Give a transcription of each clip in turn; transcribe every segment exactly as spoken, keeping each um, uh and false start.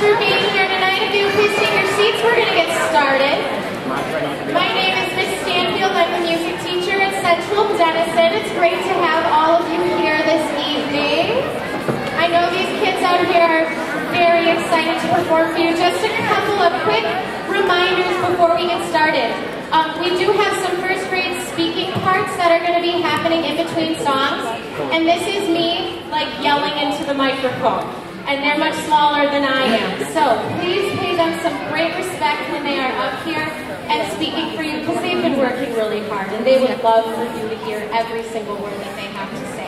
for being here tonight. If you please take your seats, we're going to get started. My name is Miss Stanfield. I'm a music teacher at Central Denison. It's great to have all of you here this evening. I know these kids out here are very excited to perform for you. Just a couple of quick reminders before we get started. Um, we do have some first grade speaking parts that are going to be happening in between songs. And this is me, like, yelling into the microphone. And they're much smaller than I am. So please pay them some great respect when they are up here and speaking for you, because they've been working really hard. And they would love for you to hear every single word that they have to say.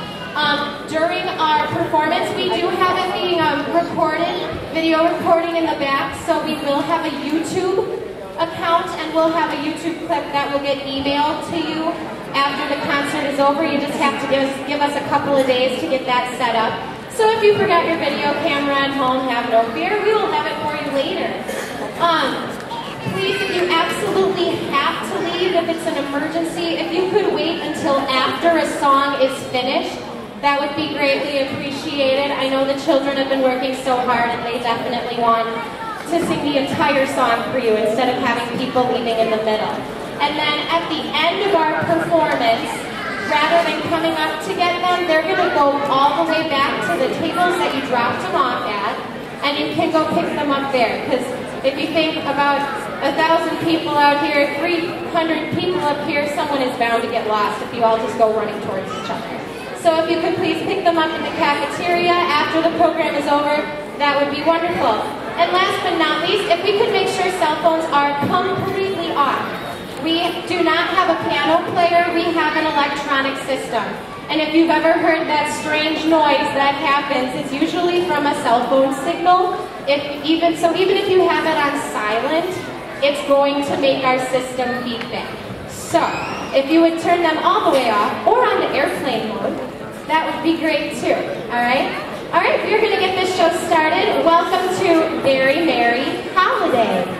Um, during our performance, we do have it being um, recorded, video recording in the back. So we will have a YouTube account, and we'll have a YouTube clip that will get emailed to you after the concert is over. You just have to give us, give us a couple of days to get that set up. So if you forgot your video camera at home, have no fear, we will have it for you later. Um, please, if you absolutely have to leave, if it's an emergency, if you could wait until after a song is finished, that would be greatly appreciated. I know the children have been working so hard, and they definitely want to sing the entire song for you instead of having people leaving in the middle. And then at the end of our performance, rather than coming up to get them, they're going to go all the way back to the tables that you dropped them off at, and you can go pick them up there. Because if you think about a thousand people out here, three hundred people up here, someone is bound to get lost if you all just go running towards each other. So if you could please pick them up in the cafeteria after the program is over, that would be wonderful. And last but not least, if we could make sure cell phones are completely off. We do not have a piano player, we have an electronic system. And if you've ever heard that strange noise that happens, it's usually from a cell phone signal. If even, so even if you have it on silent, it's going to make our system beeping. So, if you would turn them all the way off, or on the airplane mode, that would be great too, alright? Alright, we're going to get this show started. Welcome to Very Merry Holiday.